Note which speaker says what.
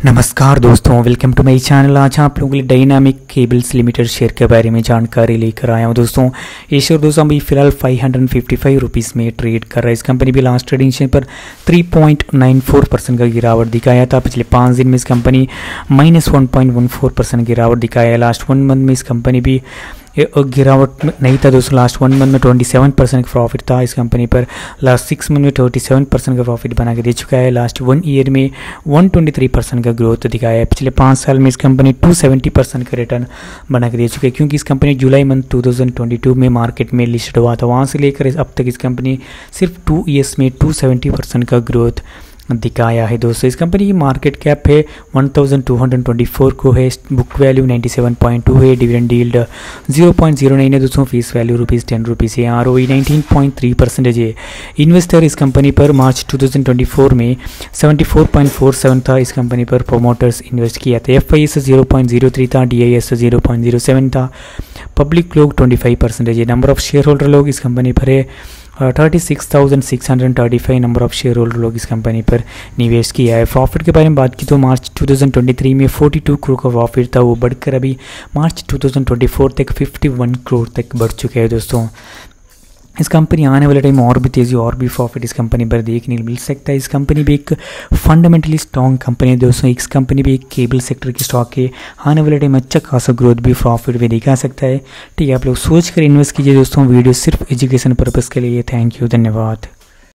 Speaker 1: नमस्कार दोस्तों, welcome to my channel. आज आप लोगों के लिए डायनामिक केबल्स लिमिटेड शेयर के बारे में जानकारी लेकर आया हूं दोस्तों। ये शेयर दोस्तों अभी फिलहाल 555 रुपीज़ में ट्रेड कर रहा है। इस कंपनी भी लास्ट ट्रेडिंग सेशन पर 3.94% का गिरावट दिखाया था। पिछले 5 दिन में इस कंपनी -1.14% गिरावट दिखाया है। लास्ट 1 मंथ में इस कंपनी भी गिरावट नहीं था दोस्तों। लास्ट 1 मंथ में 27% का प्रॉफिट था इस कंपनी पर। लास्ट 6 मंथ में 37% का प्रॉफिट बना के दे चुका है। लास्ट 1 ईयर में 123% का ग्रोथ दिखाया है। पिछले 5 साल में इस कंपनी 270% का रिटर्न बना के दे चुकी है, क्योंकि इस कंपनी जुलाई मंथ 2022 में मार्केट में लिस्टेड हुआ था। वहाँ से लेकर अब तक इस कंपनी सिर्फ 2 ईयर्स में 270% का ग्रोथ दिखाया है दोस्तों। इस कंपनी की मार्केट कैप है 1224 को है। बुक वैल्यू 97.2 है। डिविडेंड यील्ड 0.09 है दोस्तों। फीस वैल्यू ₹10 है। ROE 19.3% है। इन्वेस्टर इस कंपनी पर मार्च 2024 में 74.47 था। इस कंपनी पर प्रोमोटर्स इन्वेस्ट किया था। FIS 0.03 था। DIS 0.07 था। पब्लिक लोग 25% है। नंबर ऑफ शेयर होल्डर लोग इस कंपनी पर है 36,635 नंबर ऑफ शेयर होल्डर लोग इस कंपनी पर निवेश किया है। प्रॉफिट के बारे में बात की तो मार्च 2023 में 42 करोड़ का प्रॉफिट था, वो बढ़कर अभी मार्च 2024 तक 51 करोड़ तक बढ़ चुके हैं दोस्तों। इस कंपनी आने वाले टाइम और भी तेज़ी और भी प्रॉफिट इस कंपनी पर देखने मिल सकता है। इस कंपनी भी एक फंडामेंटली स्ट्रॉन्ग कंपनी है दोस्तों। इस कंपनी भी एक केबल सेक्टर की स्टॉक है। आने वाले टाइम अच्छा खासा ग्रोथ भी प्रॉफिट भी दिखा सकता है। ठीक है, आप लोग सोच कर इन्वेस्ट कीजिए दोस्तों। वीडियो सिर्फ एजुकेशन पर्पज़ के लिए। थैंक यू, धन्यवाद।